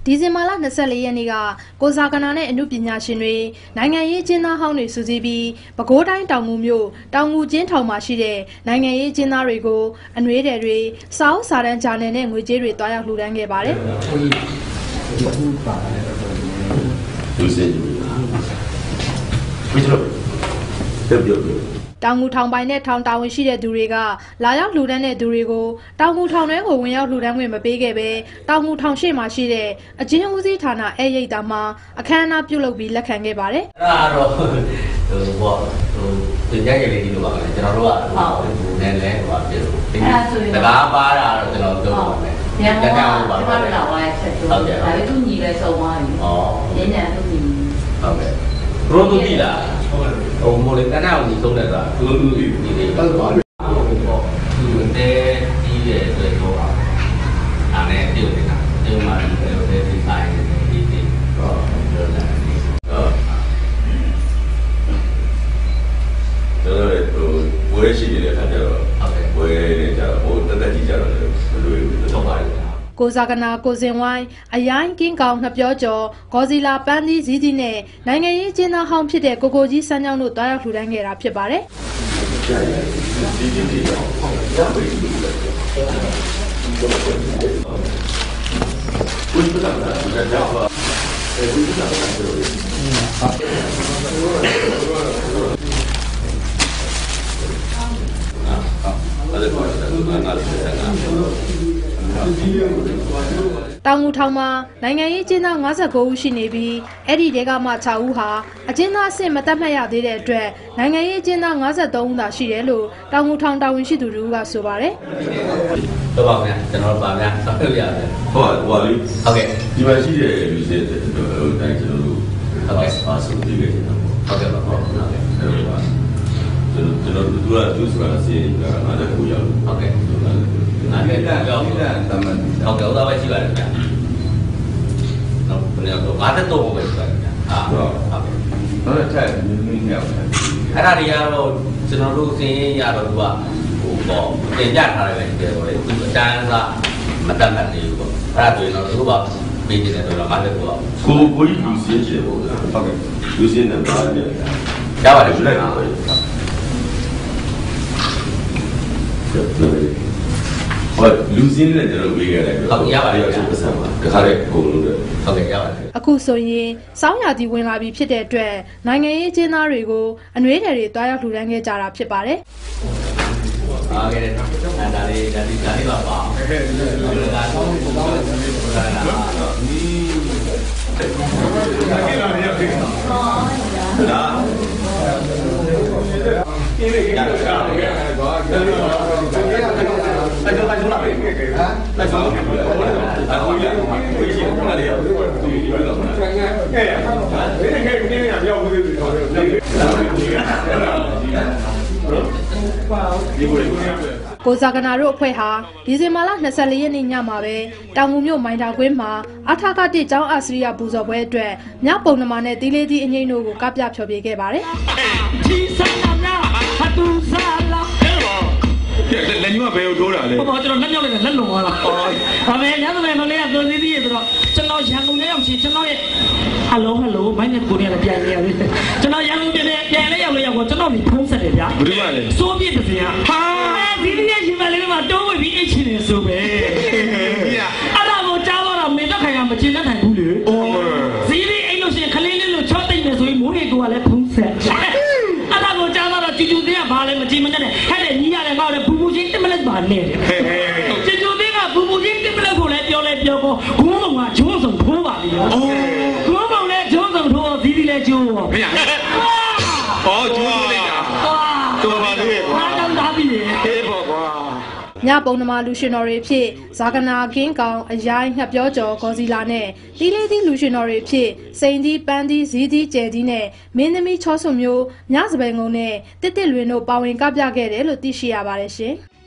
ဒီဇင်ဘာလ24ရက်နေ့ကကိုဇာကနာနဲ့အမှုပညာရှင်တွေနိုင်ငံရေးကျင်းသားဟောင်းတွေစုစည်းပြီးပဲခူးတိုင်းတောင်ငူမြို့တောင်ငူကျင်းထောင်မှာရှိတဲ့နိုင်ငံရေးကျင်းသားတွေကိုအနွေးတယ်တွေစာအုပ်စာတမ်းဂျာနယ်နဲ့ငွေကြေးတွေတွားရောက်လှူဒန်းခဲ့ပါတယ်။တောင်ငူထောင်ပိုင်းနဲ့ထောင်တာဝန်ရှိတဲ့သူတွေကလာရောက်လှူဒန်းတဲ့သူတွေကိုတောင်ငူထောင်ထဲကိုဝင်ရောက်လှူဒန်းခွင့်မပေးခဲ့ပဲတောင်ငူထောင်ရှိမှရှိတဲ့အကျဉ်းဦးစီးဌာနအဲရိတ်တာမှာအခမ်းအနားပြုလုပ်ပြီးလက်ခံခဲ့ပါတယ်။အဲ့ဒါတော့တင်ကြရည်လေးဒီလိုပါပဲကျွန်တော်တို့ကနည်းနည်းဟိုပြလို့တကားပါတာတော့ကျွန်တော်ပြောပါမယ်။ညကပါပါလာဝိုင်းချက်ပြောတယ်။ဒါပေမဲ့သူညီပဲစုံသွားပြီ။ညညသူညီဟုတ်ကဲ့။ဘရိုသူတိလားဟိုမိုးလေတန်းအောင်ညီဆုံးတယ်ဆိုတာသူတို့ညီနေဟုတ်ပါဘူး။သူတဲကြီးရဲ့အတွက်တော့အားနဲ့ပြုတ်နေတာ။ဒီမှာဒီလိုပဲဒီဆိုင်ဒီတော့ပြောလာတယ်။ဝယ်ရှိနေတဲ့အခါကျတော့ဝယ်နေကြတော့ဟိုတက်တက်ကြီးကြတော့ဘယ်လိုလုပ်ပါလဲကိုဇာကနာကိုစင်ဝိုင်းအရိုင်းကင်းကောင်နှစ်ပြောကျော်ဂေါ်စီလာပန်းသီးဇီးသီးနဲ့နိုင်ငံရေးကျင်းသားဟောင်းဖြစ်တဲ့ကိုကိုကြီးစန်းချောင်းတို့တွားရောက်လှူဒန်းခဲ့တာဖြစ်ပါတယ်တောင်ငူထောင်မှာနိုင်ငံရေးကျင်းသား59ဦးရှိနေပြီးအဲ့ဒီတဲကမှ6ဦးဟာအကျဉ်းသားအဆင့်မတတ်မှတ်ရသေးတဲ့အတွက်နိုင်ငံရေးကျင်းသား53ဦးသာရှိတယ်လို့တောင်ငူထောင်တာဝန်ရှိသူတို့ကဆိုပါတယ်။တော့ပါဗျာကျွန်တော်ပါဗျာဆက်ပြရတယ်။ဟုတ်လေဟုတ်ကဲ့ဒီမှာရှိတဲ့လူတွေဟိုတိုင်းကျွန်တော်တို့ဟုတ်ကဲ့ပါဆိုပြီးခဲ့တယ်ဟုတ်ကဲ့ပါဟုတ်ကဲ့အဲ့လိုပါကျွန်တော်တို့ကသူဆိုတာစီးနေတာအားလည်းကိုရောက်ဟုတ်ကဲ့နားလည်းကြောက်နေတာတမန်ဟုတ်ကဲ့ဥသာပဲရှိပါတယ်ဗျာနော်ဘယ်လိုတော့53ပဲရှိပါတယ်ဗျာဟုတ်ကဲ့ထက်နည်းနည်းရောက်တယ်အဲ့ဒါတွေကတော့ကျွန်တော်တို့စင်ရတော့သူကဟိုပေါ့တင်ပြထားတယ်ပဲဒီလိုပဲသူအတန်းစားမတတ်မှတ်နေဘူးပေါ့အဲ့ဒါဆိုရင်တော့သူကပေးနေတယ်ဆိုတော့59 ကိုကြီးလူစင်းချင်ပေါ့ဗျာဟုတ်ကဲ့လူစင်းနဲ့ပါတယ်ရပါတယ်ဘယ်လိုလဲဟောလူစင်းနဲ့ကျွန်တော်ဝေးခဲ့တယ်ဟုတ်ရပါတယ်အဲ့ဒါပတ်စံပါတခါတည်းအကုန်လုံးတွေဟုတ်ကဲ့ရပါတယ်အခုဆိုရင်စောင်းရာသီဝင်လာပြီဖြစ်တဲ့အတွက်နိုင်ငံရေးကျင်းသားတွေကိုအနွေးတယ်တွေတွားရောက်လှူဒန်းခဲ့ကြတာဖြစ်ပါတယ်အားကဲဒါလေးပါပါကိုဇာကနာတို့အဖွဲ့ဟာဒီဇင်ဘာလ24ရက်နေ့ညမှာပဲတောင်ငူမြို့မိုင်တာကွင်းမှာအထာကတိကျောင်းအစရိယပူဇော်ပွဲအတွက်မြပုံနှမနဲ့တီးလေးတီးအငိမ့်တို့ကိုကပြဖျော်ဖြေခဲ့ပါတယ်လက်ညှိုးကဘယ်ကိုထိုးတာလဲဟောကျွန်တော်လက်ညှိုးလေးလက်လုံသွားတာဒါပေမဲ့ညသမီးမလေးကသွန်သီးသီးဆိုတော့ကျွန်တော်ရန်ကုန်လေးရောက်ရှိကျွန်တော်ရဲ့ဟယ်လိုဘိုင်းနဲ့ကိုနေရပြန်နေရတယ်ကျွန်တော်ရန်ကုန်ပြန်လဲရောက်ကိုကျွန်တော်ဒီဖုံးဆက်တယ်ဗျာဘယ်လိုလဲစိုးပြည့်တစ်စင်ဟာဒီနေ့ရှင်မလေးမှာတိုးဝေပြီးအိတ်ချင်နေဆိုပဲအဲ့ဒါကိုကြားတော့မေသက်ခိုင်ကမကျင်တတ်နိုင်ဘူးလေဇီးလေးအိတ်လို့ရှင်ခလေးလေးလို့ချော့တိတ်နေဆိုရင်မိုးရေကိုကလည်းဖုံးဆက်အဲ့ဒါကိုကြားတော့ကျူကျူသေးကဘာလဲမကြည့်မနဲ့ဟဲ့တဲ့ညီရလည်းငါ့လည်းဘူဘူချင်းတက်မလိုက်ပါနဲ့ကျူကျူသေးကဘူဘူချင်းတက်မလိုက်ဖို့လည်းပြောကိုဂုံးကောင်ကဂျုံးစုံထိုးပါလေဂုံးကောင်လည်းဂျုံးစုံထိုးဇီးလည်းကျိုးမရကျိုးလိုက်တာတော်ပါလေကွာတောင်းတာပြီအေးပေါ့ကွာညပုံနှမလူရှင်တော်တွေဖြစ်ဇာကနာကင်းကောင်အရိုင်းငှက်ပြောကျော်ဂေါ်စီလာနဲ့တီးလေးတီးလူရှင်တော်တွေဖြစ်စိန်တီးပန်းတီးဇီးတီးကျဲတီးနဲ့မင်းသမီးချောဆွမျိုးညစပယ်ငုံနဲ့တစ်တစ်လွင်တို့ပါဝင်ကပြခဲ့တယ်လို့သိရှိရပါတယ်ရှင်။